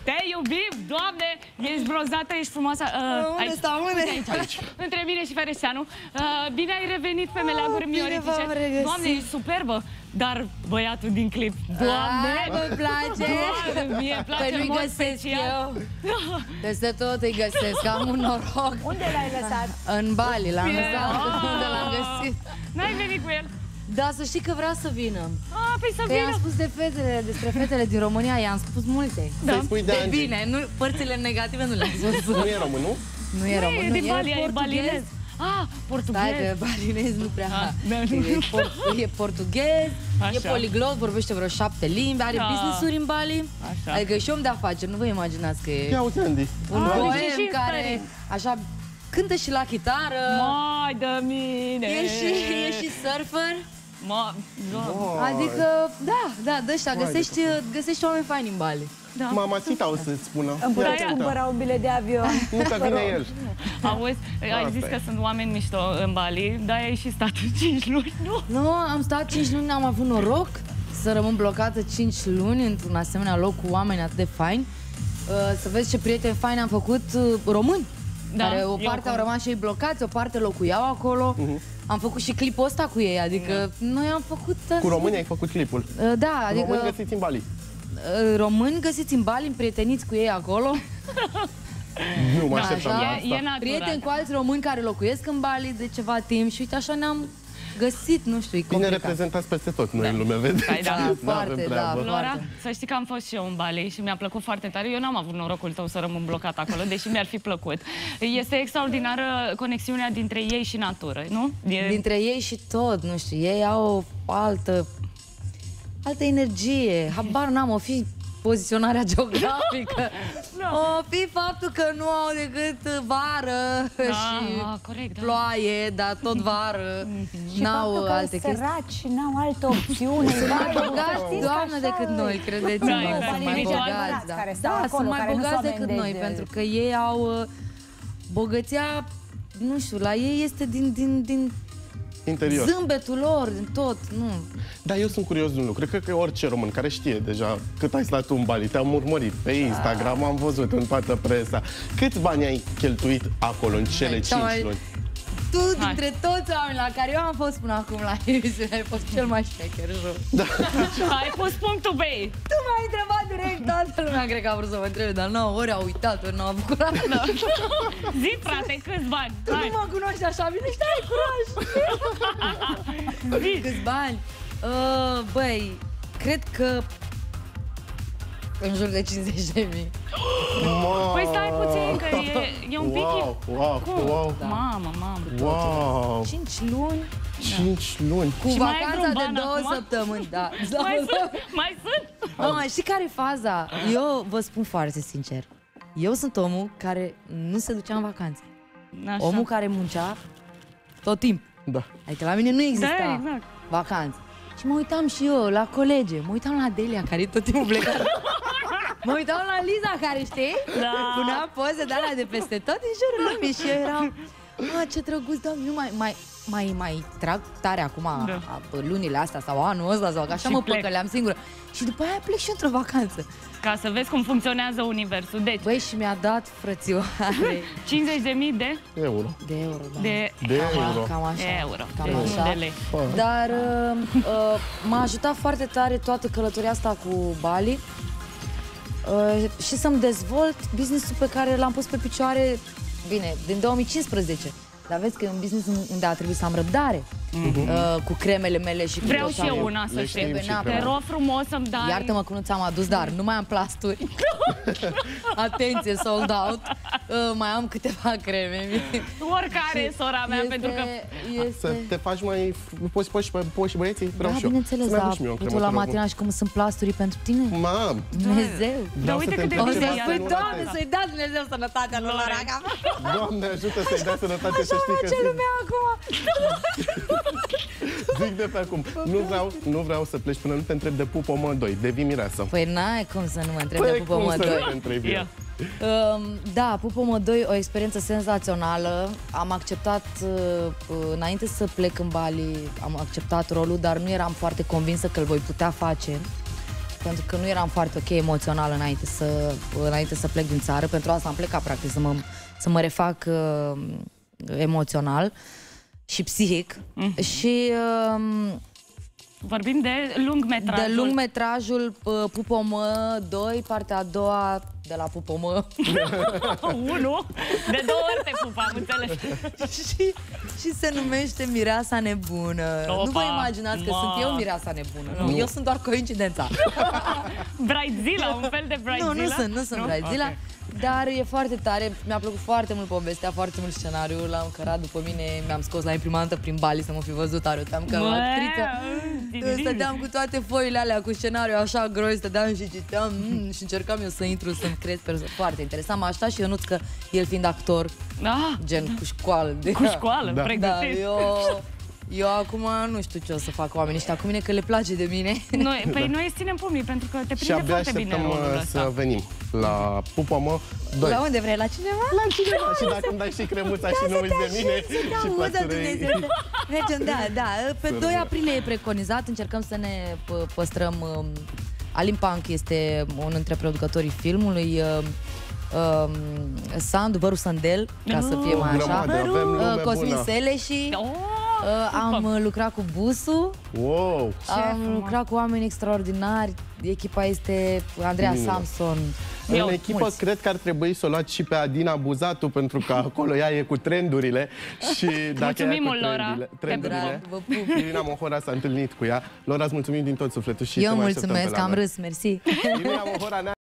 Te iubim, Doamne! Ești bronzată, ești frumoasă. Unde stau? Aici. Între mine și Fereșteanu. Bine ai revenit pe meleaguri mioritice. Doamne, ești superbă. Dar băiatul din clip, Doamne! Îmi place! Doamne, mie îmi place în mod special. Peste tot îi găsesc, am un noroc. Unde l-ai lăsat? În Bali, l-am lăsat, unde l-am găsit. N-ai venit cu el? Da, să știi că vrea să vină. Păi să Că vină. i-am spus despre fetele din România, i-am spus multe. Da. Să-i spui de Angie. Bine, părțile negative nu le-am spus. Nu e român, nu? Nu e român, E din Bali, e balinez. Portughez. Stai că balinez nu prea. E portughez, Așa. e poliglot, vorbește vreo 7 limbi, are Da. business-uri în Bali. Așa. Adică e și om de afaceri, nu vă imaginați că e Ia uite, Andy. un și boem în care stări. așa cântă și la chitară. Mai de mine. E și surfer. Adică, da, de ăștia, găsești oameni faini în Bali. Da. Mamacita o să-ți spună. Îmi Ia puteți uite. cumpăra un bilet de avion. Nu că vine el. Auzi, ai zis că sunt oameni mișto în Bali, dar ai și stat 5 luni, nu? Nu, am stat 5 luni, am avut noroc să rămân blocată 5 luni într-un asemenea loc cu oameni atât de faini. Să vezi ce prieteni faini am făcut români. Da, Care o parte au rămas și ei blocați, o parte locuiau acolo. Am făcut și clipul ăsta cu ei, adică noi am făcut... Cu românii ai făcut clipul. Da, adică... Români găsiți în Bali. Români găsiți în Bali, împrieteniți cu ei acolo. Nu mă așteptam la Așa. asta. E natural. Prieteni cu alți români care locuiesc în Bali de ceva timp și uite așa ne-am găsit, nu știu, e Bine complicat. reprezentați peste tot noi în lume, vedeți? Da, foarte, avem da. treabă. Flora, să știi că am fost și eu în Bali și mi-a plăcut foarte tare. Eu n-am avut norocul tău să rămân blocat acolo, deși mi-ar fi plăcut. Este extraordinară conexiunea dintre ei și natură, nu? Dintre ei și tot, nu știu, ei au o altă energie. Habar n-am, o fi poziționarea geografică. O fi faptul că nu au decât vară și corect, da. ploaie, dar tot vară. Și N-au faptul că alte chestii. săraci n-au altă opțiune. Sunt mai bogați, Doamne, decât noi, credeți-mă. Da, Sunt exact. mai Individual bogați, da. care stau Da, acolo, sunt mai care nu bogați sunt decât oameni noi, de- pentru că ei au bogăția, nu știu, la ei este din Interior. zâmbetul lor, din tot, nu. Dar eu sunt curios de un lucru. Cred că orice român care știe deja cât ai stat tu în Bali, te-am urmărit pe Instagram, am văzut în toată presa. Câți bani ai cheltuit acolo în cele 5 luni? Tu, dintre toți oamenii la care eu am fost până acum la emisiune, ai fost cel mai șmecher, jur. Ai pus punctul pe ei. Tu m-ai întrebat direct, toată lumea cred că a vrut să mă întrebe, dar nu, ori au uitat, ori nu au bucurat. Zi, frate, câți bani? Tu nu mă cunoști așa bine și ai curaj. Câți bani? Băi, cred că în jur de 50.000. Păi stai puțin, că e un pic... Wow. Mamă. Wow. 5 luni 5 luni. cu Și mai ai vacanța vreun de ban 2 acum? săptămâni, da. Mai sunt? Mama, știi care e faza? Eu vă spun foarte sincer. Eu sunt omul care nu se ducea în vacanțe. Așa. Omul care muncea tot timpul. Da. Adică la mine nu exista Da, exact. vacanțe. Și mă uitam și eu la colege, mă uitam la Delia, care e tot timpul plecată. Mă uitam la Liza, care, știi? Da. Punea poze de alea de peste tot în jurul lumii și eu eram... ce drăguț, Doamne, nu mai trag tare acum lunile astea sau anul ăsta sau că așa Și mă plec. păcăleam singură. Și după aia plec și într-o vacanță. Ca să vezi cum funcționează universul. Deci, Băi, și mi-a dat frățioare 50.000 de Euro. de euro, da. de euro. Cam așa. euro. Cam Deci nu așa. de lei. Dar m-a ajutat foarte tare toată călătoria asta cu Bali și să-mi dezvolt business-ul pe care l-am pus pe picioare, bine, din 2015. Dar vezi că e un business unde a trebuit să am răbdare cu cremele mele și cu Vreau tot și eu am- una, să Le știi. știm și Te crema. rog frumos să-mi dai... Iartă-mă că nu ți-am adus, dar nu mai am plasturi. Atenție, sold out. Mai am câteva creme. Oricare, sora mea, pentru că... Să te faci mai... Poți și băieții? Vreau Da, și eu. bineînțeles, Să-mi da. aduci mie o cremă, Tu te la rog. matinal și cum sunt plasturii pentru tine? Mam! Dumnezeu! Vreau uite să te cât de întreb O să bine ceva e. spui, minunate. Doamne, să-i dea Dumnezeu sănătatea lui Laraga. Doamne ajută să-i dea sănătate și știi că Ce lumea acum? zic de pe acum. Nu vreau să pleci până nu te întreb de Pupomă 2. Devii mireasă. Păi n-ai cum să nu mă întrebi de Păi cum Pupomă să 2. nu te întrebi eu? Ia. Da, Pupomă 2, o experiență senzațională. Am acceptat, înainte să plec în Bali, am acceptat rolul, dar nu eram foarte convinsă că îl voi putea face. pentru că nu eram foarte ok emoțional înainte să plec din țară. Pentru asta am plecat, practic, să mă refac emoțional și psihic. Și vorbim de lungmetrajul. de lungmetrajul Pupomă 2, partea a doua de la Pupomă. 1. De 2 ori te pupa, am înțeles. și se numește Mireasa Nebună. Opa, nu vă imaginați că sunt eu Mireasa Nebună. Nu, eu sunt doar coincidența. Bridezilla, un fel de Bridezilla? Nu sunt Bridezilla. Okay. Dar e foarte tare, mi-a plăcut foarte mult povestea, foarte mult scenariul, l-am cărat după mine, mi-am scos la imprimantă prin Bali să mă fi văzut, arăteam că actriță. Stăteam cu toate foile alea cu scenariul așa gros, stăteam și citeam și încercam eu să intru, să-mi creez foarte interesant. M-a așteptat și Ionuț că el fiind actor, gen cu școală. Cu școală, pregătit. Eu acum nu știu ce o să fac oamenii ăștia cu mine, că le place de mine. Noi îți ținem pumnii, pentru că te prinde foarte bine rolul ăsta. să venim la Pupomă 2. La unde vrei? La cineva? La cineva. Și dacă îmi dai și cremuța și nu uiți de mine și păsărei. Mergem, da. Pe 2 aprilie e preconizat, încercăm să ne păstrăm. Alin Panc este unul dintre producătorii filmului. Sandu, Văru Sandel, ca să fie mai așa. Cosmin Seleși. Am lucrat cu Busu. Wow. Am lucrat cu oameni extraordinari. Echipa este Andreea Samson. În echipă cred că ar trebui să o luați și pe Adina Buzatu, pentru că acolo ea e cu trendurile. Și dacă mulțumim, ea Lora. Trendurile, Irina Mohora s-a întâlnit cu ea. Lora, îți mulțumim din tot sufletul. Și eu mulțumesc, am râs, mersi. Irina Mohora